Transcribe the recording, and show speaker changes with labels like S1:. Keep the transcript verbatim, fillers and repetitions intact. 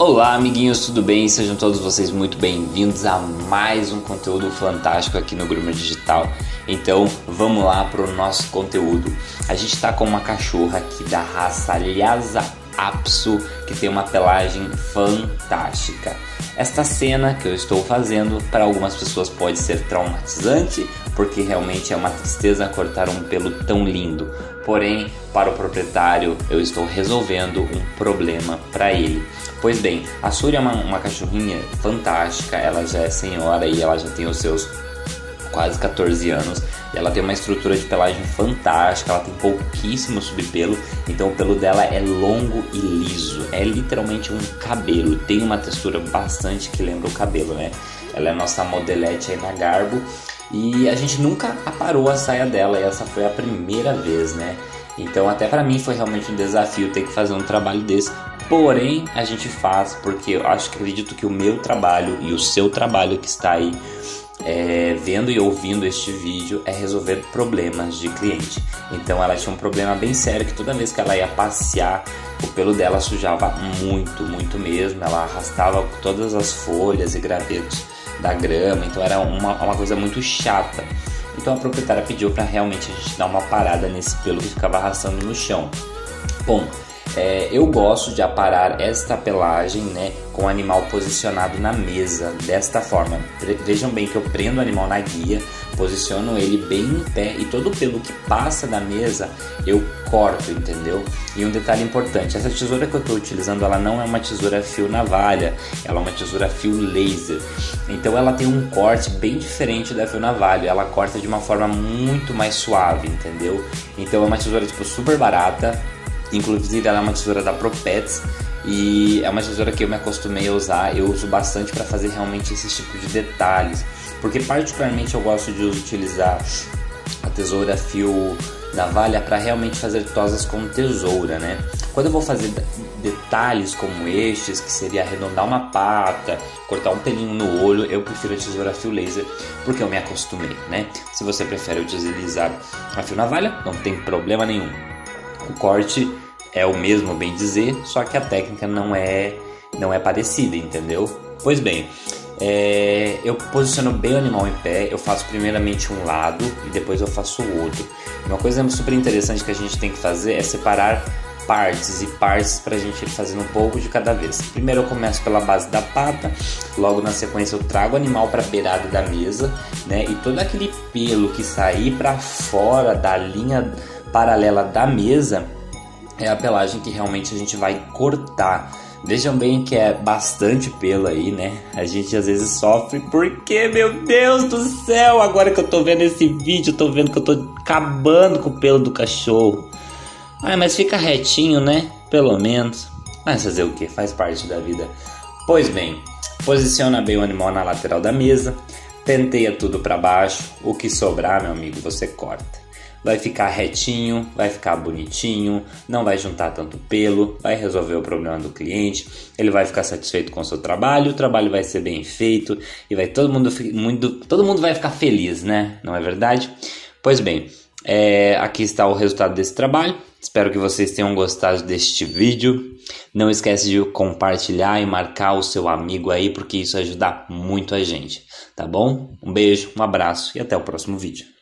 S1: Olá amiguinhos, tudo bem? Sejam todos vocês muito bem-vindos a mais um conteúdo fantástico aqui no Groomer Digital. Então vamos lá para o nosso conteúdo. A gente está com uma cachorra aqui da raça Lhasa Apso, que tem uma pelagem fantástica. Esta cena que eu estou fazendo para algumas pessoas pode ser traumatizante, porque realmente é uma tristeza cortar um pelo tão lindo. Porém, para o proprietário, eu estou resolvendo um problema para ele. Pois bem, a Suri é uma, uma cachorrinha fantástica, ela já é senhora e ela já tem os seus quase quatorze anos. E ela tem uma estrutura de pelagem fantástica, ela tem pouquíssimo subpelo, então o pelo dela é longo e liso, é literalmente um cabelo, tem uma textura bastante que lembra o cabelo, né? Ela é nossa modelete aí na Garbo e a gente nunca aparou a saia dela e essa foi a primeira vez, né? Então até pra mim foi realmente um desafio ter que fazer um trabalho desse. Porém, a gente faz porque eu acho que acredito que o meu trabalho e o seu trabalho que está aí é, vendo e ouvindo este vídeo é resolver problemas de cliente. Então ela tinha um problema bem sério que toda vez que ela ia passear, o pelo dela sujava muito, muito mesmo. Ela arrastava todas as folhas e gravetos da grama, então era uma, uma coisa muito chata. Então a proprietária pediu para realmente a gente dar uma parada nesse pelo que ficava arrastando no chão. Bom, É, eu gosto de aparar esta pelagem, né, com o animal posicionado na mesa, desta forma. Vejam bem que eu prendo o animal na guia, posiciono ele bem em pé e todo o pelo que passa da mesa eu corto, entendeu? E um detalhe importante, essa tesoura que eu estou utilizando, ela não é uma tesoura fio navalha, ela é uma tesoura fio laser. Então ela tem um corte bem diferente da fio navalha, ela corta de uma forma muito mais suave, entendeu? Então é uma tesoura tipo super barata. Inclusive ela é uma tesoura da ProPets e é uma tesoura que eu me acostumei a usar. Eu uso bastante para fazer realmente esse tipo de detalhes, porque particularmente eu gosto de utilizar a tesoura fio navalha para realmente fazer tosas com tesoura, né? Quando eu vou fazer detalhes como estes, que seria arredondar uma pata, cortar um pelinho no olho, eu prefiro a tesoura fio laser porque eu me acostumei, né? Se você prefere utilizar a fio navalha, não tem problema nenhum. O corte é o mesmo, bem dizer, só que a técnica não é, não é parecida, entendeu? Pois bem, é, eu posiciono bem o animal em pé, eu faço primeiramente um lado e depois eu faço o outro. Uma coisa super interessante que a gente tem que fazer é separar partes e partes para a gente ir fazendo um pouco de cada vez. Primeiro eu começo pela base da pata, logo na sequência eu trago o animal para a beirada da mesa, né? E todo aquele pelo que sair para fora da linha paralela da mesa é a pelagem que realmente a gente vai cortar. Vejam bem que é bastante pelo aí, né? A gente às vezes sofre porque, meu Deus do céu, agora que eu tô vendo esse vídeo, eu tô vendo que eu tô acabando com o pelo do cachorro. Ah, mas fica retinho, né? Pelo menos. Mas fazer o que? Faz parte da vida. Pois bem, posiciona bem o animal na lateral da mesa, penteia tudo para baixo, o que sobrar, meu amigo, você corta. Vai ficar retinho, vai ficar bonitinho, não vai juntar tanto pelo, vai resolver o problema do cliente, ele vai ficar satisfeito com o seu trabalho, o trabalho vai ser bem feito e vai todo mundo, muito, todo mundo vai ficar feliz, né? Não é verdade? Pois bem, é, aqui está o resultado desse trabalho. Espero que vocês tenham gostado deste vídeo. Não esquece de compartilhar e marcar o seu amigo aí, porque isso ajuda muito a gente, tá bom? Um beijo, um abraço e até o próximo vídeo.